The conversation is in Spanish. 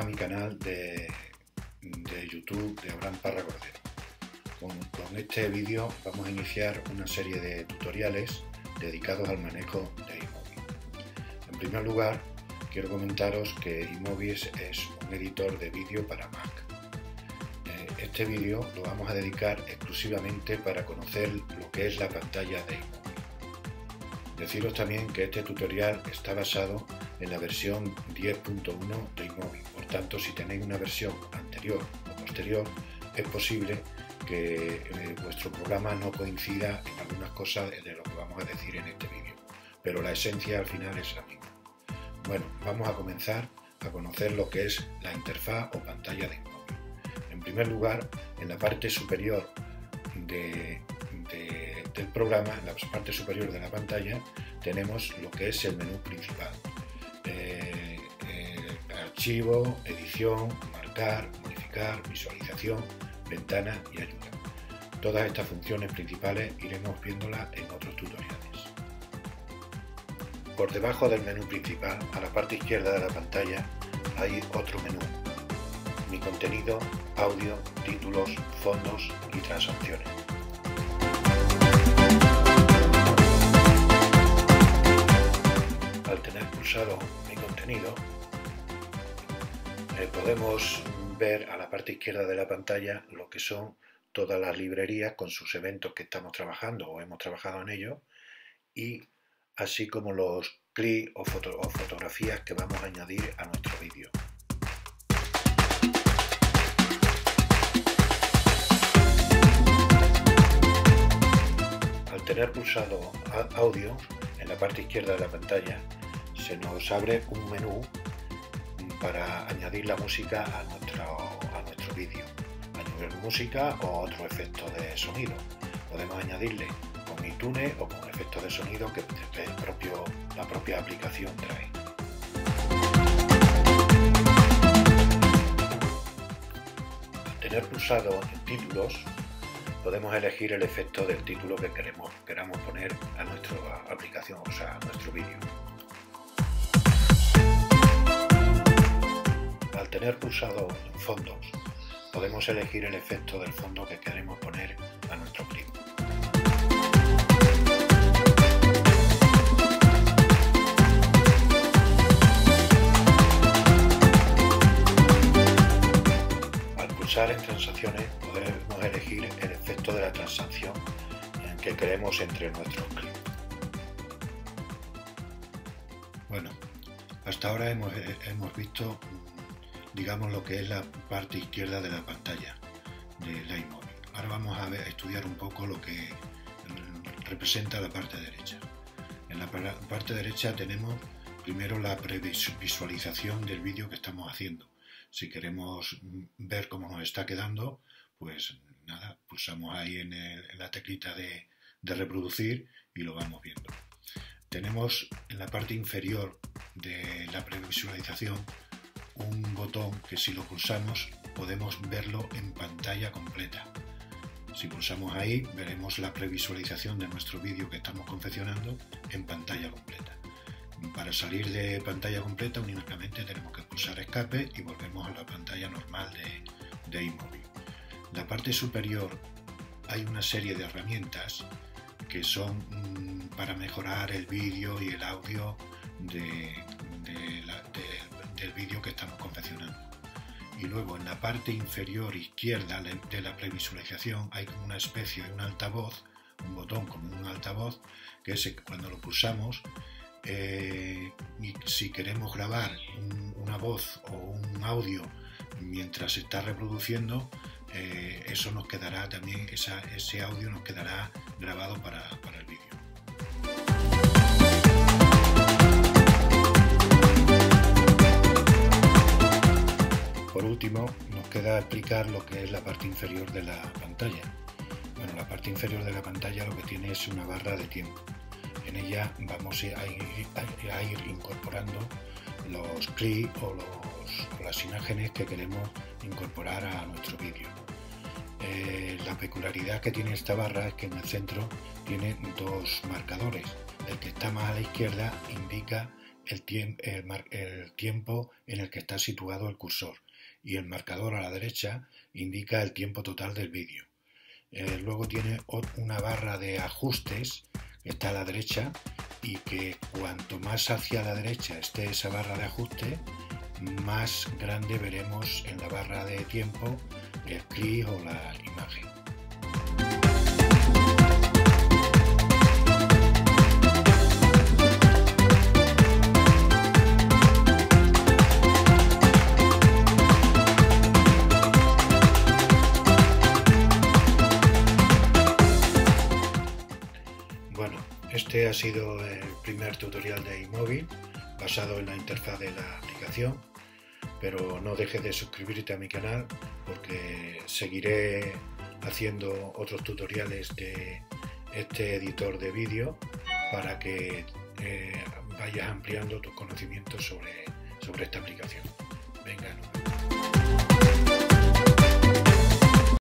mi canal de YouTube de Abraham Parra Cordero. Con este vídeo vamos a iniciar una serie de tutoriales dedicados al manejo de iMovie. En primer lugar, quiero comentaros que iMovie es un editor de vídeo para Mac. Este vídeo lo vamos a dedicar exclusivamente para conocer lo que es la pantalla de iMovie. Deciros también que este tutorial está basado en la versión 10.1 de iMovie, por tanto, si tenéis una versión anterior o posterior, es posible que vuestro programa no coincida en algunas cosas de lo que vamos a decir en este vídeo, pero la esencia al final es la misma. Bueno, vamos a comenzar a conocer lo que es la interfaz o pantalla de iMovie. En primer lugar, en la parte superior del programa, en la parte superior de la pantalla, tenemos lo que es el menú principal. Archivo, edición, marcar, modificar, visualización, ventana y ayuda. Todas estas funciones principales iremos viéndolas en otros tutoriales. Por debajo del menú principal, a la parte izquierda de la pantalla, hay otro menú: mi contenido, audio, títulos, fondos y transacciones. Al tener pulsado mi contenido, podemos ver a la parte izquierda de la pantalla lo que son todas las librerías con sus eventos que estamos trabajando o hemos trabajado en ellos, y así como los clips o fotografías que vamos a añadir a nuestro vídeo. Al tener pulsado audio, en la parte izquierda de la pantalla se nos abre un menú para añadir la música a nuestro vídeo, añadir música o otro efecto de sonido. Podemos añadirle con iTunes o con efectos de sonido que la propia aplicación trae. Al tener pulsado en títulos, podemos elegir el efecto del título que queramos poner a nuestra aplicación, o sea, a nuestro vídeo. Al tener pulsado en fondos, podemos elegir el efecto del fondo que queremos poner a nuestro clip. Al pulsar en transacciones, podemos elegir el efecto de la transacción que queremos entre nuestros clips. Bueno, hasta ahora hemos visto, digamos, lo que es la parte izquierda de la pantalla de la iMovie. Ahora vamos a estudiar un poco lo que representa la parte derecha. En la parte derecha tenemos primero la previsualización del vídeo que estamos haciendo. Si queremos ver cómo nos está quedando, pues nada, pulsamos ahí en la teclita de reproducir y lo vamos viendo. Tenemos en la parte inferior de la previsualización un botón que, si lo pulsamos, podemos verlo en pantalla completa. Si pulsamos ahí, veremos la previsualización de nuestro vídeo que estamos confeccionando en pantalla completa. Para salir de pantalla completa únicamente tenemos que pulsar escape y volvemos a la pantalla normal de iMovie. En la parte superior hay una serie de herramientas que son para mejorar el vídeo y el audio del vídeo que estamos confeccionando. Y luego en la parte inferior izquierda de la previsualización hay como una especie de un altavoz, un botón como un altavoz, que es cuando lo pulsamos, y si queremos grabar una voz o un audio mientras se está reproduciendo, eso nos quedará también, ese audio nos quedará grabado para el vídeo. Por último, nos queda explicar lo que es la parte inferior de la pantalla. Bueno, la parte inferior de la pantalla lo que tiene es una barra de tiempo. En ella vamos a ir incorporando los clips o las imágenes que queremos incorporar a nuestro vídeo. La peculiaridad que tiene esta barra es que en el centro tiene dos marcadores. El que está más a la izquierda indica el tiempo en el que está situado el cursor, y el marcador a la derecha indica el tiempo total del vídeo. Luego tiene una barra de ajustes que está a la derecha, y que cuanto más hacia la derecha esté esa barra de ajuste, más grande veremos en la barra de tiempo el clip o la imagen. Bueno, este ha sido el primer tutorial de iMovie basado en la interfaz de la aplicación, pero no dejes de suscribirte a mi canal porque seguiré haciendo otros tutoriales de este editor de vídeo para que vayas ampliando tus conocimientos sobre esta aplicación. Venga.